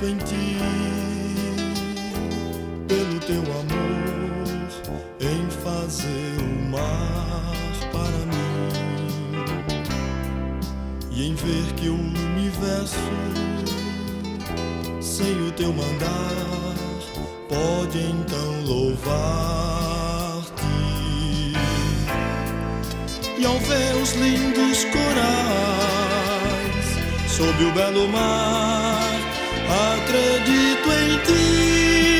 acredito em ti, pelo teu amor, em fazer o mar para mim e em ver que o universo, sem o teu mandar, pode então louvar-te. E ao ver os lindos corais sob o belo mar, acredito em ti.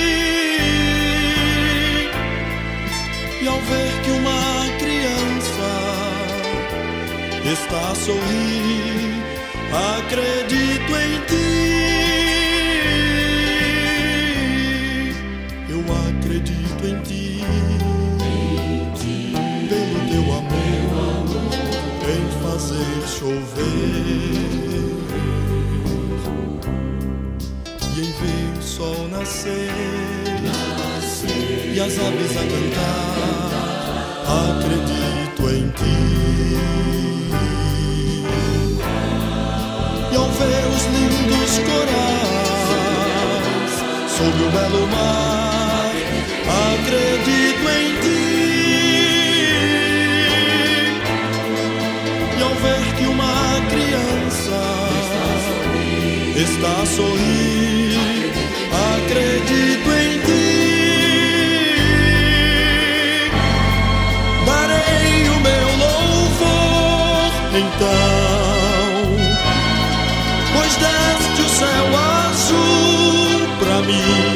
E ao ver que uma criança está a sorrir, acredito em ti. Eu acredito em ti, pelo teu amor, em fazer chover e em ver o sol nascer e as aves a cantar. Acredito em ti. E ao ver os lindos corais sob o belo mar, acredito em ti. E ao ver que uma criança está a sorrir, acredito em ti. Darei o meu louvor então, pois deste o céu azul pra mim